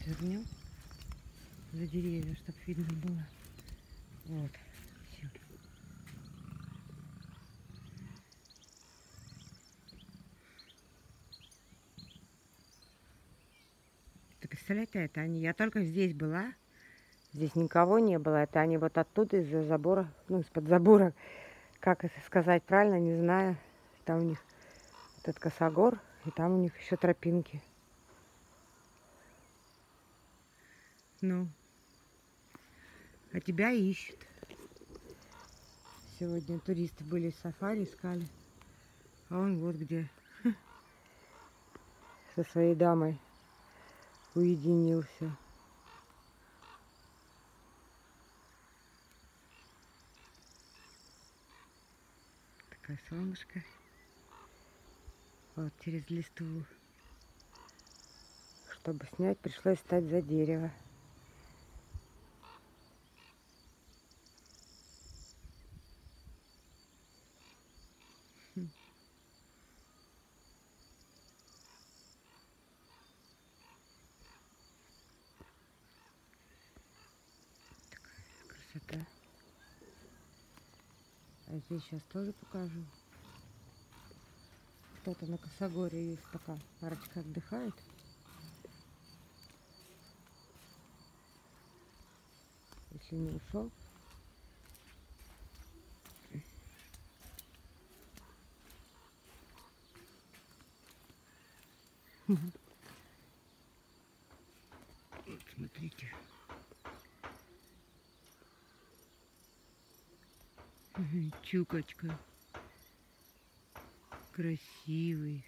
Вернем за деревья, чтобы видно было. Вот. Все. Ты представляете, это они. Я только здесь была. Здесь никого не было. Это они вот оттуда из-за забора, ну, из-под забора. Как это сказать правильно, не знаю. Там у них этот косогор, и там у них еще тропинки. Ну, а тебя ищут. Сегодня туристы были в сафари, искали. А он вот где со своей дамой уединился. Такое солнышко. Вот через листву. Чтобы снять, пришлось встать за дерево. Такая красота. А здесь сейчас тоже покажу. Кто-то на косогоре есть, пока парочка отдыхает. Если не ушел. Вот, смотрите. Чукочка. Красивый.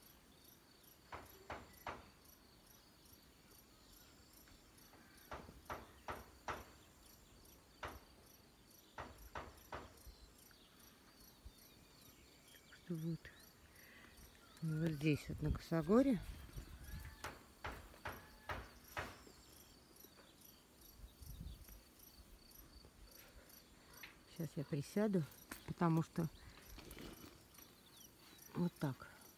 Что вот. Вот здесь вот на косогоре. Сейчас я присяду, потому что вот так.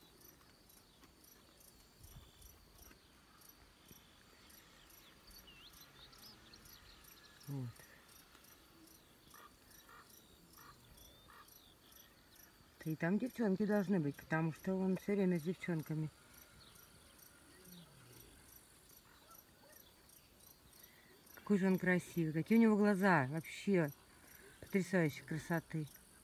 Вот. И там девчонки должны быть, потому что он все время с девчонками. Какой же он красивый, какие у него глаза, вообще потрясающей красоты.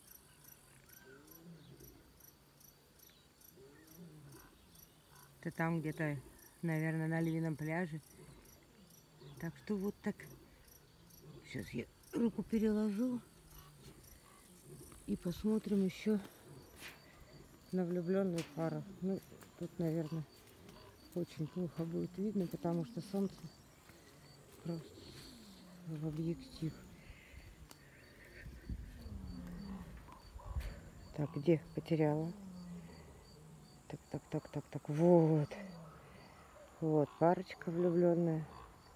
Это там где-то, наверное, на Львином пляже. Так что вот так. Сейчас я руку переложу и посмотрим еще на влюбленную пару. Ну, тут, наверное, очень плохо будет видно, потому что солнце просто в объектив. Так, где? Потеряла. Так. Вот. Вот парочка влюбленная.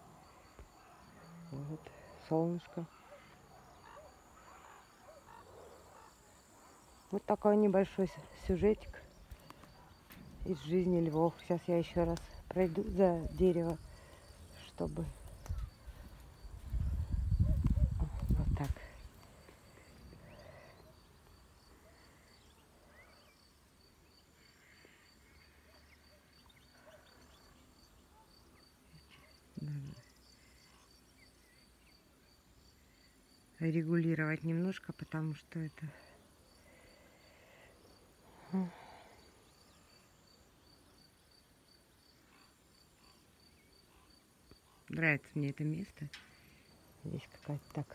Вот солнышко. Вот такой небольшой сюжетик из жизни львов. Сейчас я еще раз пройду за дерево, чтобы вот так. Регулировать немножко, потому что это нравится мне это место. Здесь какая-то так.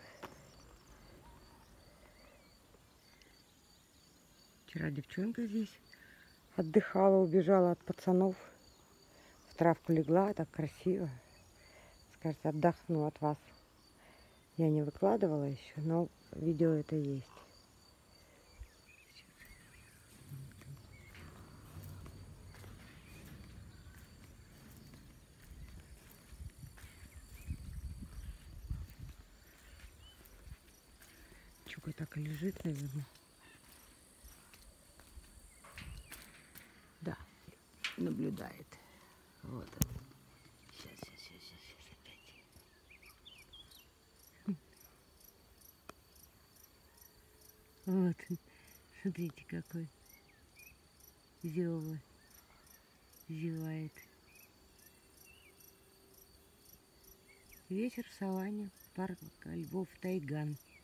Вчера девчонка здесь отдыхала, убежала от пацанов. В травку легла, так красиво. Скажет, отдохну от вас. Я не выкладывала еще, но видео это есть. Чука так и лежит, наверное. Да, наблюдает. Вот он. Сейчас. Вот, смотрите, какой зевает. Вечер в саванне, парк Львов Тайган.